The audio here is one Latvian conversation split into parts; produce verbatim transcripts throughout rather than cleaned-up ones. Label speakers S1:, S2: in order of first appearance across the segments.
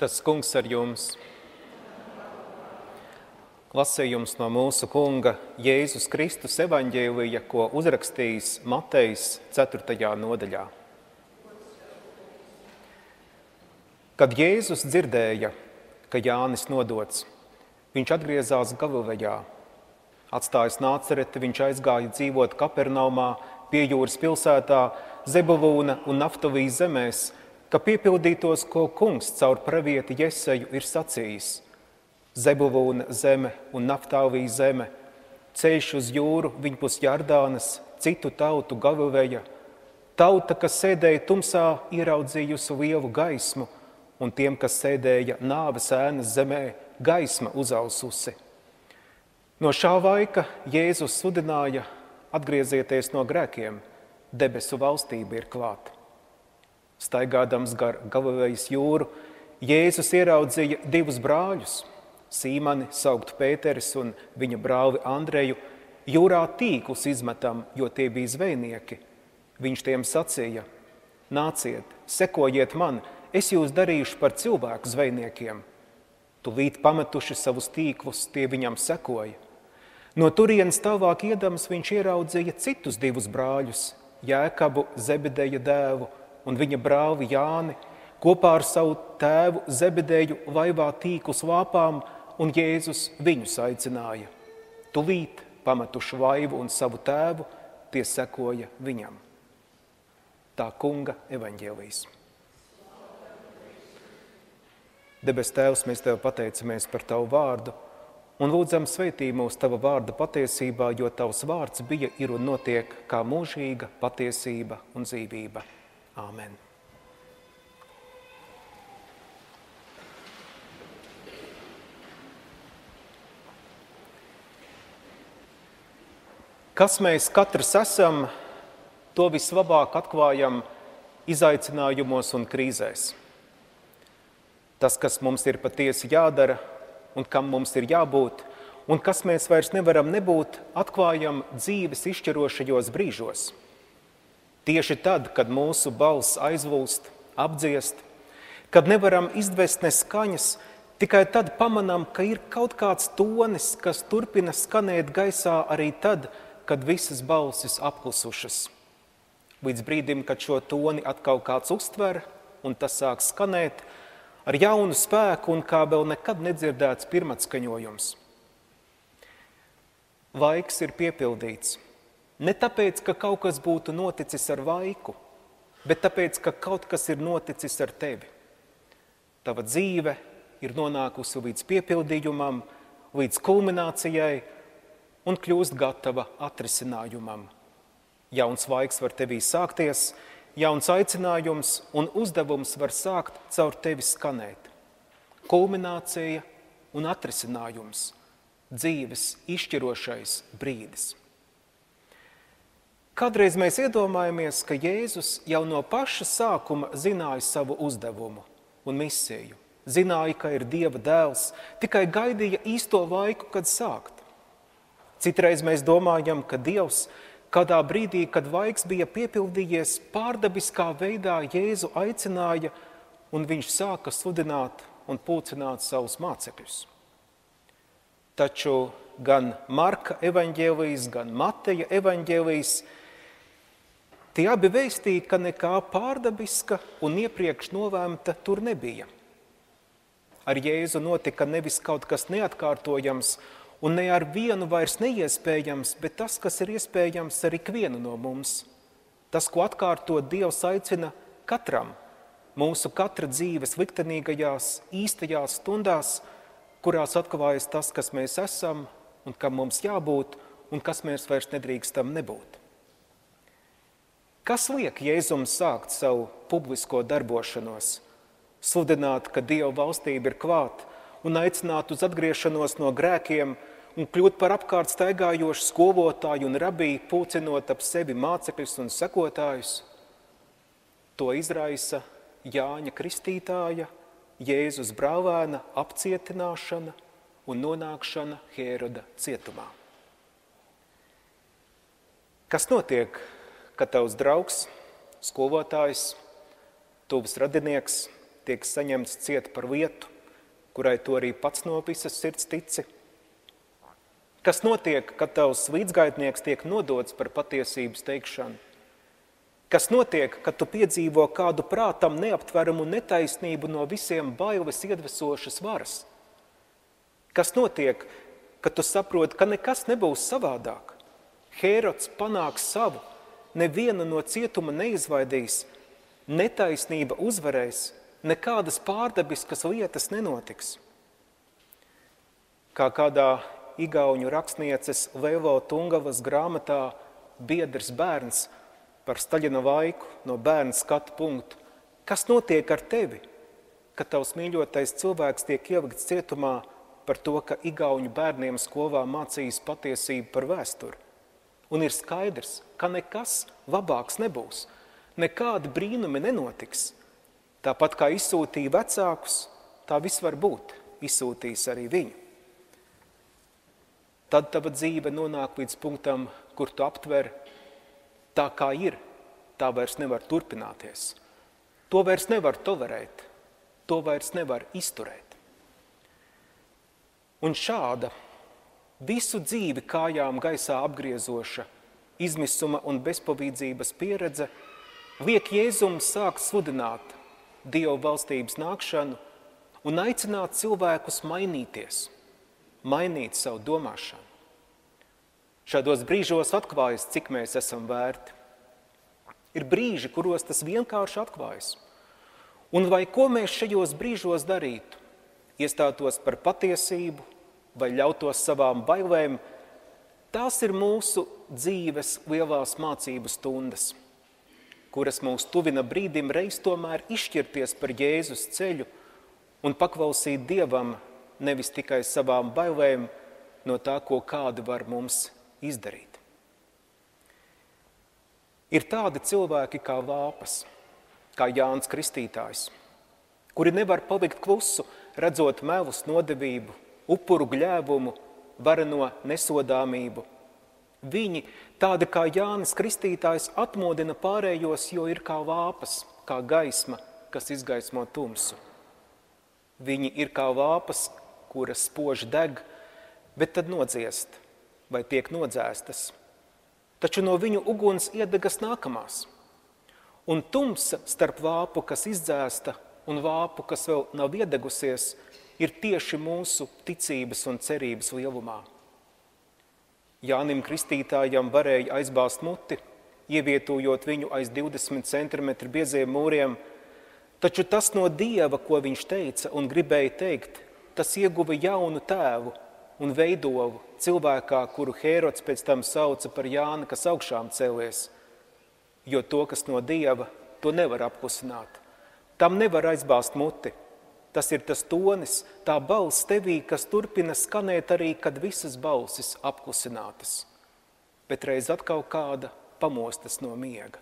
S1: Tas kungs ar jums. Lasījums no mūsu kunga Jēzus Kristus evaņģēlija, ko uzrakstījis Matejs ceturtajā nodaļā. Kad Jēzus dzirdēja, ka Jānis nodots, viņš atgriezās Galilejā. Atstājis Nācereti, viņš aizgāja dzīvot Kapernaumā, pie jūras pilsētā, Zebulūna un Naftali zemēs, ka piepildītos, ko kungs caur pravieti Jeseju ir sacījis. Zebulūna zeme un Naftali zeme, ceļš uz jūru viņpus Jardānas, citu tautu Galileja, tauta, kas sēdēja tumsā, ieraudzījusi lielu gaismu, un tiem, kas sēdēja nāves ēnas zemē, gaisma uzaususi. No šā laika Jēzus sludināja: atgriezieties no grēkiem, debesu valstība ir klāta. Staigādams gar Galilejas jūru, Jēzus ieraudzīja divus brāļus, Sīmani, sauktu Pēteris, un viņa brāli Andreju, jūrā tīklus izmetam, jo tie bija zvejnieki. Viņš tiem sacīja: nāciet, sekojiet man, es jūs darīšu par cilvēku zvejniekiem. Tūlīt pametuši savus tīklus, tie viņam sekoja. No turienes tālāk iedams viņš ieraudzīja citus divus brāļus, Jēkabu, Zebedeja dēlu, un viņa brāli Jāni, kopā ar savu tēvu Zebedeju laivā tīklus lāpām, un Jēzus viņus aicināja. Tūlīt pametuši laivu un savu tēvu, tie sekoja viņam. Tā kunga evaņģēlijs. Debes Tēvs, mēs Tev pateicamies par Tavu vārdu un lūdzam sveitī mūs Tava vārda patiesībā, jo Tavs vārds bija, ir un notiek kā mūžīga patiesība un dzīvība. Āmen. Kas mēs katrs esam, to vislabāk atklājam izaicinājumos un krīzēs. Tas, kas mums ir patiesi jādara un kam mums ir jābūt, un kas mēs vairs nevaram nebūt, atklājam dzīves izšķirošajos brīžos. Tieši tad, kad mūsu balss aizlūst, apdziest, kad nevaram izdvest ne skaņas, tikai tad pamanām, ka ir kaut kāds tonis, kas turpina skanēt gaisā arī tad, kad visas balsis apklusušas. Līdz brīdim, kad šo toni atkal kāds uztver, un tas sāk skanēt ar jaunu spēku un kā vēl nekad nedzirdēts pirmatskaņojums. Laiks ir piepildīts. Ne tāpēc, ka kaut kas būtu noticis ar laiku, bet tāpēc, ka kaut kas ir noticis ar tevi. Tava dzīve ir nonākusi līdz piepildījumam, līdz kulminācijai un kļūst gatava atrisinājumam. Jauns laiks var tevī sākties, jauns aicinājums un uzdevums var sākt caur tevi skanēt. Kulminācija un atrisinājums, dzīves izšķirošais brīdis. Kādreiz mēs iedomājamies, ka Jēzus jau no paša sākuma zināja savu uzdevumu un misiju. Zināja, ka ir Dieva dēls, tikai gaidīja īsto laiku, kad sākt. Citreiz mēs domājam, ka Dievs kādā brīdī, kad laiks bija piepildījies, pārdabiskā veidā Jēzu aicināja, un viņš sāka sludināt un pulcināt savus mācekļus. Taču gan Marka evaņģēlijs, gan Mateja evaņģēlijs, tie abi vēstīja, ka nekā pārdabiska un iepriekš nolēmta tur nebija. Ar Jēzu notika nevis kaut kas neatkārtojams, un ne ar vienu vairs neiespējams, bet tas, kas ir iespējams ar ikvienu no mums. Tas, ko atkārtot Dievs aicina katram, mūsu katra dzīves liktenīgajās, īstajās stundās, kurās atklājas tas, kas mēs esam un kam mums jābūt, un kas mēs vairs nedrīkstam nebūt. Kas liek Jēzum sākt savu publisko darbošanos, sludināt, ka Dieva valstība ir klāt, un aicināt uz atgriešanos no grēkiem un kļūt par apkārt staigājošu skolotāju un rabiju, pulcinot ap sevi mācekļus un sekotājus? To izraisa Jāņa Kristītāja, Jēzus brālēna apcietināšana un nonākšana Hēroda cietumā. Kas notiek, kad tavs draugs, skolotājs, tuvs radinieks, tiek saņemts ciet par lietu, kurai tu arī pats no visas sirds tici? Kas notiek, kad tavs līdzgaitnieks tiek nodots par patiesības teikšanu? Kas notiek, kad tu piedzīvo kādu prātam neaptveramu netaisnību no visiem bailes iedvesošas varas? Kas notiek, kad tu saproti, ka nekas nebūs savādāk? Hērods panāks savu, neviena no cietuma neizvaidīs, netaisnība uzvarēs, nekādas pārdabiskas lietas nenotiks. Kā kādā igauņu rakstnieces Leivo Tungavas grāmatā Biedrs bērns par Staļina laiku no bērna skatu punktu. Kas notiek ar tevi, kad tavs mīļotais cilvēks tiek ielikts cietumā par to, ka igauņu bērniem skolā mācījis patiesību par vēsturi? Un ir skaidrs, ka nekas labāks nebūs, nekādi brīnumi nenotiks. Tāpat kā izsūtīja vecākus, tā viss var būt, izsūtīs arī viņu. Tad tava dzīve nonāk līdz punktam, kur tu aptver, tā kā ir, tā vairs nevar turpināties. To vairs nevar tolerēt, to vairs nevar izturēt. Un šāda visu dzīvi kājām gaisā apgriezoša izmisuma un bezpalīdzības pieredze liek Jēzum sākt sludināt Dieva valstības nākšanu un aicināt cilvēkus mainīties, mainīt savu domāšanu. Šādos brīžos atklājas, cik mēs esam vērti. Ir brīži, kuros tas vienkārši atklājas. Un vai ko mēs šajos brīžos darītu? Iestātos par patiesību vai ļautos savām bailēm? Tās ir mūsu dzīves lielās mācību stundas, kuras mūs tuvina brīdim reiz tomēr izšķirties par Jēzus ceļu un paklausīt Dievam nevis tikai savām bailēm no tā, ko kādi var mums izdarīt. Ir tādi cilvēki kā Vāpas, kā Jānis Kristītājs, kuri nevar palikt klusu, redzot melus nodevību, upuru gļēvumu, vareno nesodāmību. Viņi, tādi kā Jānis Kristītājs, atmodina pārējos, jo ir kā vāpas, kā gaisma, kas izgaismo tumsu. Viņi ir kā vāpas, kuras spoži deg, bet tad nodziest vai tiek nodzēstas. Taču no viņu uguns iedegas nākamās. Un tumsa starp vāpu, kas izdzēsta, un vāpu, kas vēl nav iedegusies, ir tieši mūsu ticības un cerības lielumā. Jānim Kristītājam varēja aizbāzt muti, ievietojot viņu aiz divdesmit centimetru bieziem mūriem, taču tas no Dieva, ko viņš teica un gribēja teikt, tas ieguva jaunu tēvu un veidovu cilvēkā, kuru Hērods pēc tam sauca par Jāni, kas augšām cēlies, jo to, kas no Dieva, to nevar apklusināt. Tam nevar aizbāzt muti. Tas ir tas tonis, tā balss tevī, kas turpina skanēt arī, kad visas balsis apklusinātas, bet reiz atkal kāda pamostas no miega.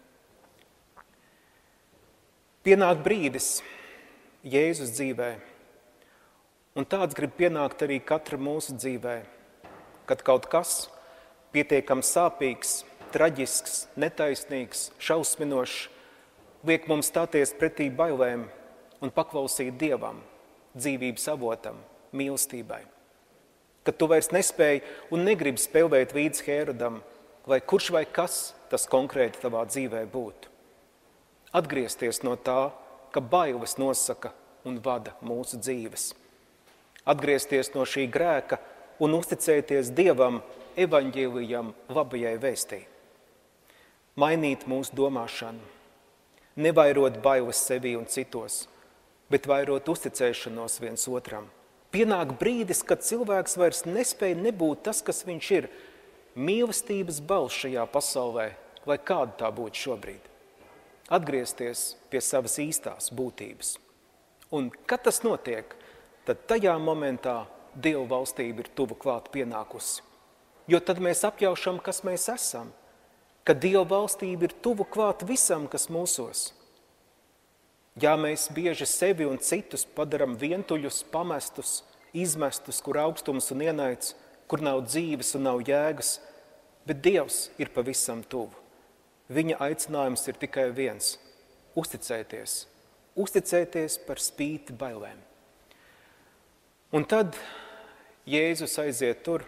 S1: Pienāk brīdis Jēzus dzīvē, un tāds grib pienākt arī katra mūsu dzīvē, kad kaut kas pietiekami sāpīgs, traģisks, netaisnīgs, šausminošs, liek mums stāties pretī bailēm un paklausīt Dievam, dzīvības avotam, mīlestībai. Kad tu vairs nespēji un negribi spēlēt līdz Hērodam, lai kurš vai kas tas konkrēti tavā dzīvē būtu. Atgriezties no tā, ka bailes nosaka un vada mūsu dzīves. Atgriezties no šī grēka un uzticēties Dievam, evaņģēlijam, labajai vēstī. Mainīt mūsu domāšanu, nevairot bailes sevī un citos, bet vairot uzticēšanos viens otram. Pienāk brīdis, kad cilvēks vairs nespēja nebūt tas, kas viņš ir, mīlestības balss šajā pasaulē, lai kāda tā būtu šobrīd. Atgriezties pie savas īstās būtības. Un, kad tas notiek, tad tajā momentā Dieva valstība ir tuvu klāt pienākusi. Jo tad mēs apjaušam, kas mēs esam, ka Dieva valstība ir tuvu klāt visam, kas mūsos. Ja mēs bieži sevi un citus padaram vientuļus, pamestus, izmestus, kur augstums un ienaids, kur nav dzīves un nav jēgas, bet Dievs ir pavisam tuvu. Viņa aicinājums ir tikai viens – uzticēties, uzticēties par spīti bailēm. Un tad Jēzus aiziet tur,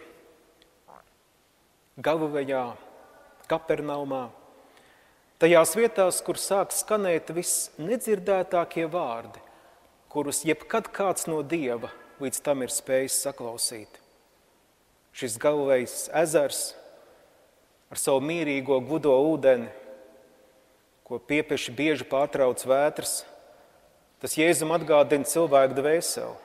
S1: Galilejā, Kapernaumā, tajās vietās, kur sāk skanēt visnedzirdētākie vārdi, kurus jebkad kāds no Dieva līdz tam ir spējis saklausīt. Šis Galilejas ezers ar savu mierīgo gludo ūdeni, ko piepeši bieži pārtrauc vētras, tas Jēzum atgādina cilvēku dvēseli.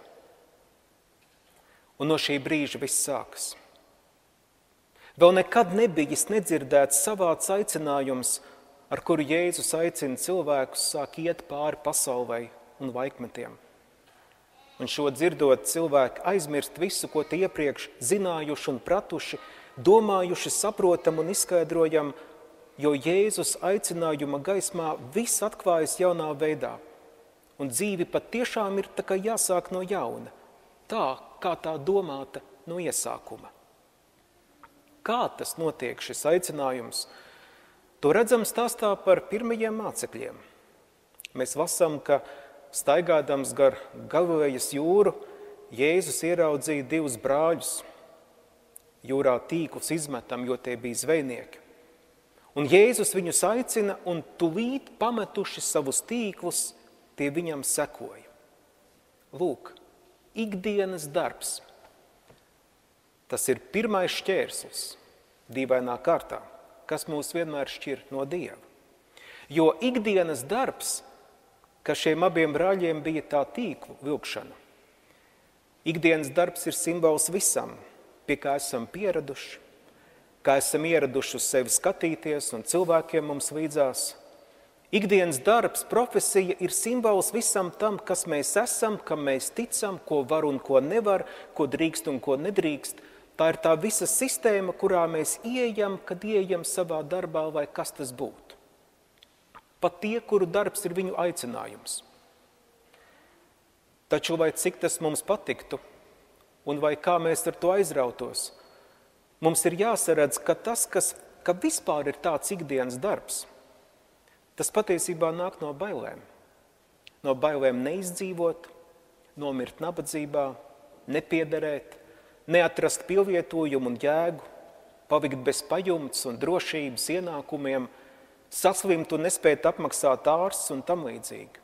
S1: Un no šī brīža viss sākas. Vēl nekad nebijis nedzirdēts savāds aicinājums, ar kuru Jēzus aicina cilvēkus sāk iet pāri pasaulei un laikmetiem. Un šo dzirdot, cilvēki aizmirst visu, ko tie iepriekš zinājuši un pratuši, domājuši, saprotam un izskaidrojam, jo Jēzus aicinājuma gaismā viss atklājas jaunā veidā. Un dzīve pat tiešām ir tā kā jāsāk no jauna, tā kā tā domāta no iesākuma. Kā tas notiek, šis aicinājums? To redzam stāstā par pirmajiem mācekļiem. Mēs lasām, ka staigādams gar Galilejas jūru, Jēzus ieraudzīja divus brāļus. Jūrā tīklus izmetam, jo tie bija zvejnieki. Un Jēzus viņus aicina, un tulīt pametuši savus tīklus, tie viņam sekoja. Lūk, ikdienas darbs. Tas ir pirmais šķērslis, dīvainā kārtā, kas mūs vienmēr šķir no Dieva. Jo ikdienas darbs, ka šiem abiem brāļiem bija tā tīklu vilkšana. Ikdienas darbs ir simbols visam, pie kā esam pieraduši, kā esam ieraduši uz sevi skatīties un cilvēkiem mums līdzās. Ikdienas darbs, profesija ir simbols visam tam, kas mēs esam, kam mēs ticam, ko var un ko nevar, ko drīkst un ko nedrīkst. Tā ir tā visa sistēma, kurā mēs ieejam, kad ieejam savā darbā, vai kas tas būtu. Pat tie, kuru darbs ir viņu aicinājums. Taču, vai cik tas mums patiktu, un vai kā mēs ar to aizrautos, mums ir jāsaredz, ka tas, kas ka vispār ir tāds ikdienas darbs, tas patiesībā nāk no bailēm. No bailēm neizdzīvot, nomirt nabadzībā, nepiederēt, neatrast pilvietojumu un jēgu, palikt bez pajumtes un drošības ienākumiem, saslimt un nespēt apmaksāt ārsts un tam līdzīgi.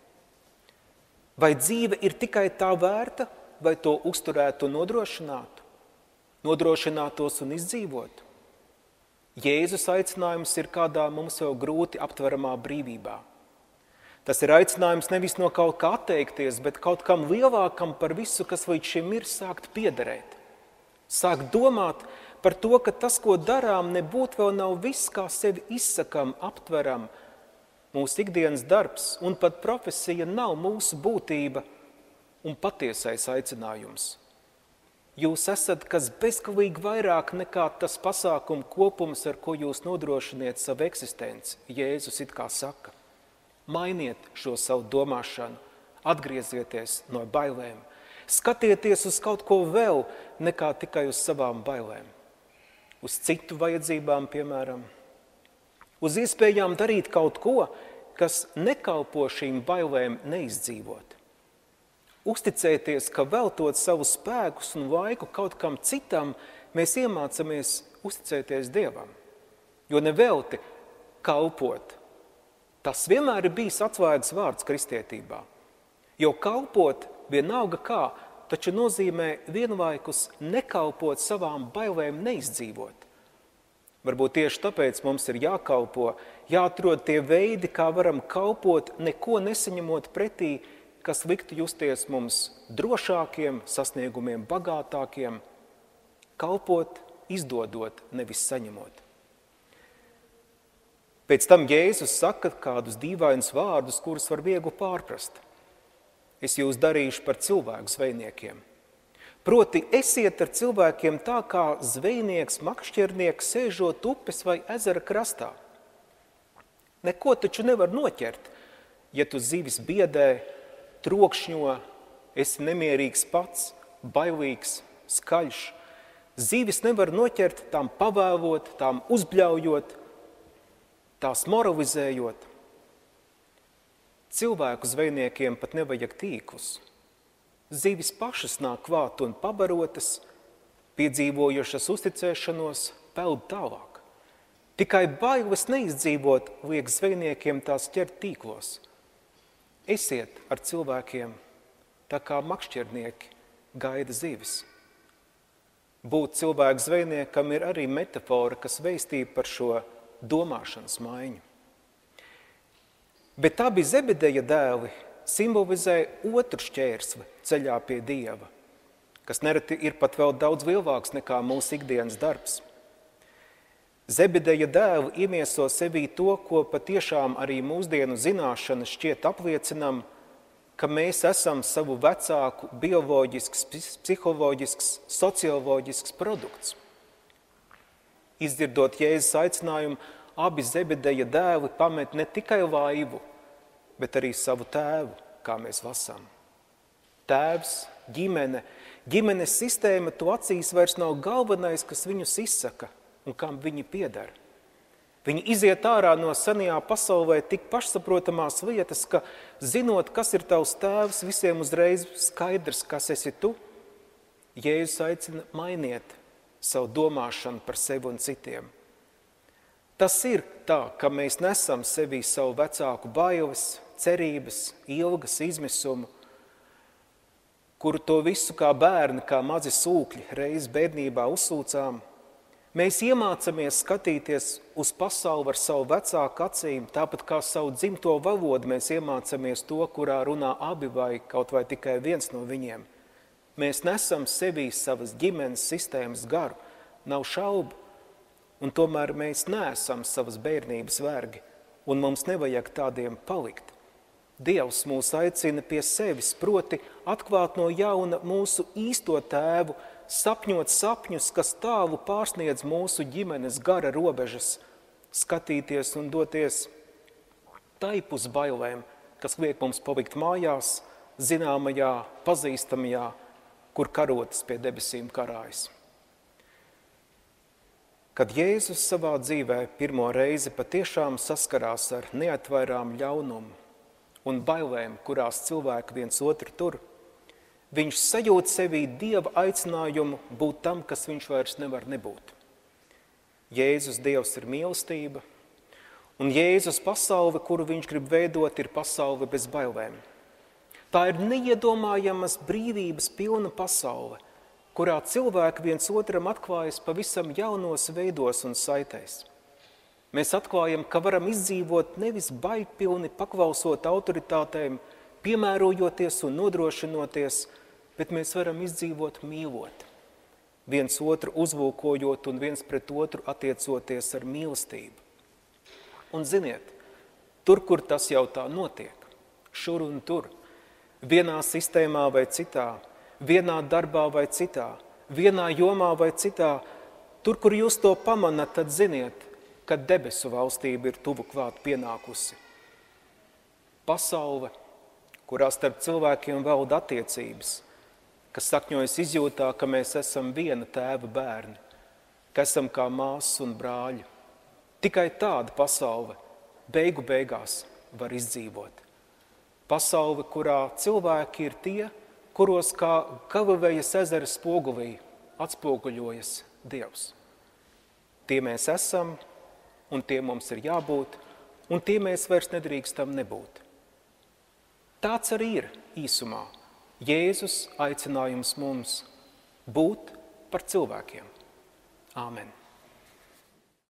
S1: Vai dzīve ir tikai tā vērta, vai to uzturētu un nodrošinātu? Nodrošinātos un izdzīvotu? Jēzus aicinājums ir kādā mums jau grūti aptveramā brīvībā. Tas ir aicinājums nevis no kaut kā atteikties, bet kaut kam lielākam par visu, kas līdz šim ir, sākt piederēt. Sākt domāt par to, ka tas, ko darām, nebūtu vēl nav viss, kā sevi izsakam, aptveram. Mūsu ikdienas darbs un pat profesija nav mūsu būtība un patiesais aicinājums. Jūs esat kas bezgalīgi vairāk nekā tas pasākumu kopums, ar ko jūs nodrošiniet savu eksistenci. Jēzus it kā saka, mainiet šo savu domāšanu, atgriezieties no bailēm, skatieties uz kaut ko vēl nekā tikai uz savām bailēm. Uz citu vajadzībām, piemēram, uz iespējām darīt kaut ko, kas nekalpo šīm bailēm neizdzīvot. Uzticēties, ka veltot savu spēkus un laiku kaut kam citam, mēs iemācamies uzticēties Dievam. Jo nevelti kalpot. Tas vienmēr ir bijis atslēgas vārds kristietībā. Jo kalpot vienalga kā, taču nozīmē vienlaikus nekalpot savām bailēm neizdzīvot. Varbūt tieši tāpēc mums ir jākalpo, jāatrod tie veidi, kā varam kalpot, neko nesaņemot pretī, kas liktu justies mums drošākiem, sasniegumiem bagātākiem, kalpot, izdodot, nevis saņemot. Pēc tam Jēzus saka kādus dīvainus vārdus, kurus var viegli pārprast. Es jūs darīšu par cilvēku zvejniekiem. Proti, esiet ar cilvēkiem tā, kā zvejnieks, makšķernieks sēžot upes vai ezera krastā. Neko taču nevar noķert, ja tu zivis biedē, trokšņo, esi nemierīgs pats, bailīgs, skaļš. Zivis nevar noķert, tām pavēlot, tām uzbļaujot, tās moralizējot. Cilvēku zvejniekiem pat nevajag tīklus. Zivis pašas nāk klāt un pabarotas, piedzīvojušas uzticēšanos, peld tālāk. Tikai bailes neizdzīvot liek zvejniekiem tās ķert tīklos. Esiet ar cilvēkiem, tā kā makšķernieki gaida zivis. Būt cilvēku zvejniekam ir arī metafora, kas veistīja par šo domāšanas maiņu. Bet abi Zebedeja dēli simbolizē otru šķērsli ceļā pie Dieva, kas nereti ir pat vēl daudz lielāks nekā mūsu ikdienas darbs. Zebedeja dēli iemieso sevī to, ko patiešām arī mūsdienu zināšana šķiet apliecinam, ka mēs esam savu vecāku bioloģisks, psiholoģisks, socioloģisks produkts. Izdzirdot Jēzus aicinājumu, abi Zebedeja dēli pamet ne tikai laivu, bet arī savu tēvu, kā mēs lasām. Tēvs, ģimene, ģimenes sistēma to acīs vairs nav galvenais, kas viņus izsaka un kam viņi pieder. Viņi iziet ārā no senajā pasaulē tik pašsaprotamās lietas, ka, zinot, kas ir tavs tēvs, visiem uzreiz skaidrs, kas esi tu. Jēzus aicina mainiet savu domāšanu par sevi un citiem. Tas ir tā, ka mēs nesam sevī savu vecāku bailes, cerības, ilgas, izmisumu, kuru to visu kā bērni, kā mazi sūkļi reiz bērnībā uzsūcām. Mēs iemācamies skatīties uz pasauli ar savu vecāku acīm, tāpat kā savu dzimto valodu mēs iemācamies to, kurā runā abi vai kaut vai tikai viens no viņiem. Mēs nesam sevī savas ģimenes sistēmas garu, nav šaubu, un tomēr mēs neesam savas bērnības vergi, un mums nevajag tādiem palikt. Dievs mūs aicina pie sevis, proti atklāt no jauna mūsu īsto tēvu, sapņot sapņus, kas tālu pārsniedz mūsu ģimenes gara robežas, skatīties un doties taipus bailēm, kas liek mums palikt mājās, zināmajā, pazīstamajā, kur karotes pie debesīm karājas. Kad Jēzus savā dzīvē pirmo reizi patiešām saskarās ar neatvairām ļaunumu un bailēm, kurās cilvēki viens otru tur, viņš sajūt sevī Dieva aicinājumu būt tam, kas viņš vairs nevar nebūt. Jēzus Dievs ir mīlestība, un Jēzus pasaule, kuru viņš grib veidot, ir pasaule bez bailēm. Tā ir neiedomājamas brīvības pilna pasaule, kurā cilvēki viens otram atklājas pavisam jaunos veidos un saitēs. Mēs atklājam, ka varam izdzīvot nevis bailpilni paklausot autoritātēm, piemērojoties un nodrošinoties, bet mēs varam izdzīvot mīlot, viens otru uzlūkojot un viens pret otru attiecoties ar mīlestību. Un ziniet, tur, kur tas jau tā notiek, šur un tur, vienā sistēmā vai citā, vienā darbā vai citā, vienā jomā vai citā, tur, kur jūs to pamanat, tad ziniet, ka debesu valstība ir tuvu klāt pienākusi. Pasaule, kurā starp cilvēkiem valda attiecības, kas sakņojas izjūtā, ka mēs esam viena tēva bērni, ka esam kā māsas un brāļi. Tikai tāda pasaule beigu beigās var izdzīvot. Pasaule, kurā cilvēki ir tie, kuros kā Galilejas ezera spogulī atspoguļojas Dievs. Tie mēs esam, un tie mums ir jābūt, un tie mēs vairs nedrīkstam nebūt. Tāds arī ir īsumā Jēzus aicinājums mums būt par cilvēkiem. Āmen.